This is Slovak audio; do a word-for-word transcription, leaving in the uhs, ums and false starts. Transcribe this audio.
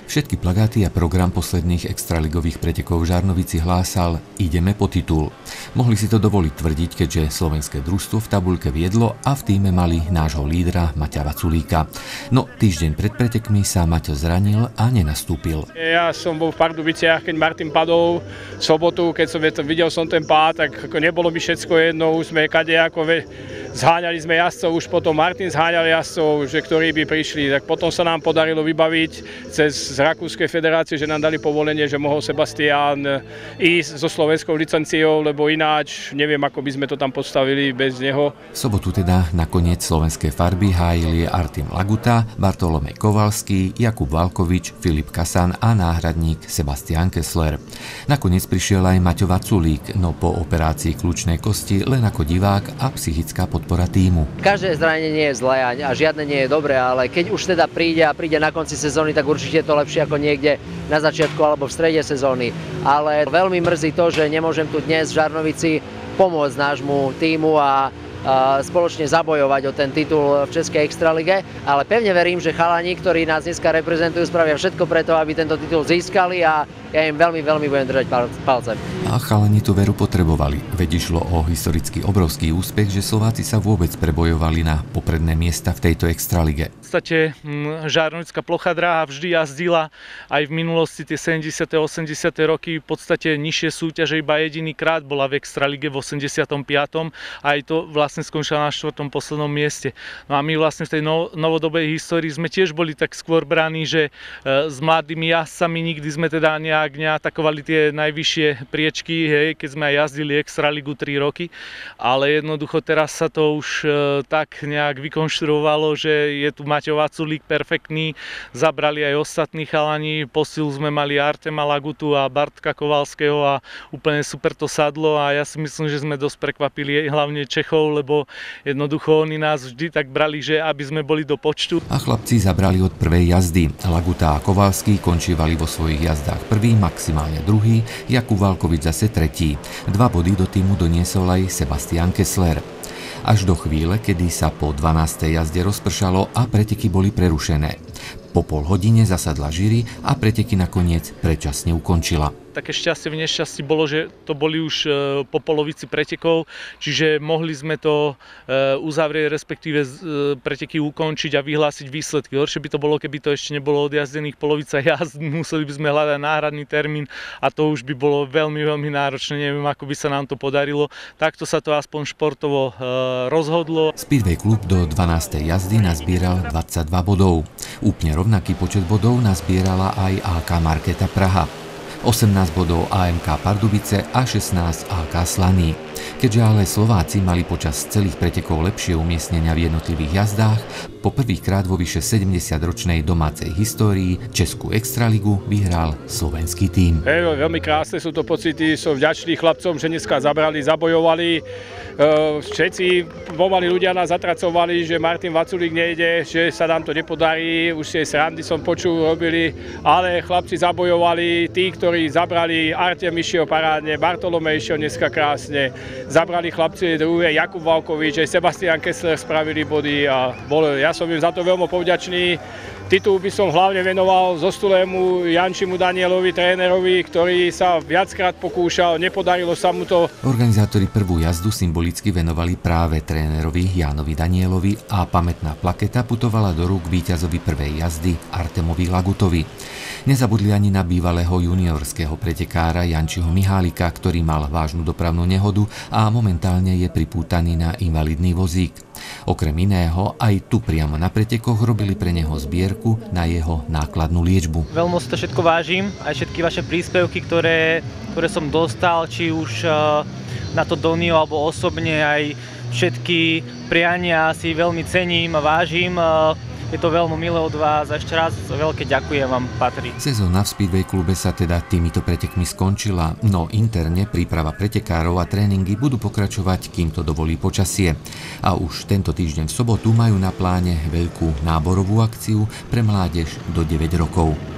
Všetky plagáty a program posledných extraligových pretekov v Žarnovici hlásal "Ideme po titul". Mohli si to dovoliť tvrdiť, keďže slovenské družstvo v tabuľke viedlo a v tíme mali nášho lídra Maťa Vaculíka. No týždeň pred pretekmi sa Maťo zranil a nenastúpil. Ja som bol v Pardubiciach, keď Martin padol v sobotu, keď som videl som ten pád, tak nebolo mi všetko jedno, už sme kadejako zháňali sme jazdcov, už potom Martin zháňal jazdcov, že ktorí by prišli, tak potom sa nám podarilo vybaviť cez z Rakúskej federácie, že nám dali povolenie, že mohol Sebastián ísť so slovenskou licenciou, lebo ináč neviem, ako by sme to tam postavili bez neho. V sobotu teda nakoniec slovenské farby hájili Artem Laguta, Bartolomej Kovalský, Jakub Valkovič, Filip Kasan a náhradník Sebastián Kessler. Nakoniec prišiel aj Maťo Vaculík, no po operácii kľúčnej kosti len ako divák a psychická podpora tímu. Každé zranenie je zlé a žiadne nie je dobré, ale keď už teda príde a príde na konci sezóny, tak určite je to lepšie ako niekde na začiatku alebo v strede sezóny. Ale veľmi mrzí to, že nemôžem tu dnes v Žarnovici pomôcť nášmu tímu a spoločne zabojovať o ten titul v Českej extralige, ale pevne verím, že chalani, ktorí nás dneska reprezentujú, spravia všetko preto, aby tento titul získali a ja im veľmi, veľmi budem držať palce. A chalani tú veru potrebovali, veď išlo o historicky obrovský úspech, že Slováci sa vôbec prebojovali na popredné miesta v tejto extralige. V podstate Žarnovická plochá dráha vždy jazdila aj v minulosti tie sedemdesiate osemdesiate roky v podstate nižšie súťaže, iba jediný krát bola v extralige v osemdesiatom piatom a aj to vlastne skončila na štvrtom poslednom mieste. No a my vlastne v tej novodobej histórii sme tiež boli tak skôr braní, že s mladými jazdcami nikdy sme teda nejak neatakovali tie najvyššie priečky, hej, keď sme aj jazdili extraligu tri roky, ale jednoducho teraz sa to už tak nejak vykonštruovalo, že je tu Maťo Vaculík perfektný, zabrali aj ostatní chalani, posilu sme mali Artema Lagutu a Bartka Kovalského a úplne super to sadlo a ja si myslím, že sme dosť prekvapili hlavne Čechov, lebo jednoducho oni nás vždy tak brali, že aby sme boli do počtu. A chlapci zabrali od prvej jazdy. Laguta a Kovalský končívali vo svojich jazdách prvý, maximálne druhý, Jakub Valkovič zase tretí. Dva body do týmu doniesol aj Sebastián Kessler. Až do chvíle, kedy sa po dvanástej jazde rozpršalo a preteky boli prerušené. Po pol hodine zasadla žíri a preteky nakoniec predčasne ukončila. Také šťastie v nešťastí bolo, že to boli už po polovici pretekov, čiže mohli sme to uzavrieť, respektíve preteky ukončiť a vyhlásiť výsledky. Horšie by to bolo, keby to ešte nebolo odjazdených polovica jazd, museli by sme hľadať náhradný termín a to už by bolo veľmi, veľmi náročné. Neviem, ako by sa nám to podarilo. Takto sa to aspoň športovo rozhodlo. Speedway klub do dvanástej jazdy nazbieral dvadsaťdva bodov. Úplne rovnaký počet bodov nazbierala aj á ká Markéta Praha. osemnásť bodov á em ká Pardubice a šestnásť á ká Slaný. Keďže ale Slováci mali počas celých pretekov lepšie umiestnenia v jednotlivých jazdách, po prvýkrát vo vyše sedemdesiatročnej domácej histórii Českú extraligu vyhral slovenský tím. Hey, veľmi krásne sú to pocity, som vďačný chlapcom, že dneska zabrali, zabojovali. Všetci pomaly ľudia nás zatracovali, že Martin Vaculík nejde, že sa nám to nepodarí, už si srandy som počul, robili, ale chlapci zabojovali, tí, ktorí zabrali, Artem išiel parádne, Bartolomej išiel dneska krásne, zabrali chlapci druhé, Jakub Valkovič, aj Sebastián Kessler spravili body a bol, ja som im za to veľmi povďačný. Titul by som hlavne venoval zostulému Jančimu Danielovi, trénerovi, ktorý sa viackrát pokúšal, nepodarilo sa mu to. Organizátori prvú jazdu symbolicky venovali práve trénerovi Jánovi Danielovi a pamätná plaketa putovala do rúk víťazovi prvej jazdy Artemovi Lagutovi. Nezabudli ani na bývalého juniorského pretekára Jančiho Mihálika, ktorý mal vážnu dopravnú nehodu a momentálne je pripútaný na invalidný vozík. Okrem iného, aj tu priamo na pretekoch robili pre neho zbierku na jeho nákladnú liečbu. Veľmi si to všetko vážim, aj všetky vaše príspevky, ktoré, ktoré som dostal, či už na to Donio alebo osobne, aj všetky priania si veľmi cením a vážim. Je to veľmi milé od vás a ešte raz veľké ďakujem vám patrí. Sezóna v Speedway klube sa teda týmito pretekmi skončila, no interne príprava pretekárov a tréningy budú pokračovať, kým to dovolí počasie. A už tento týždeň v sobotu majú na pláne veľkú náborovú akciu pre mládež do deväť rokov.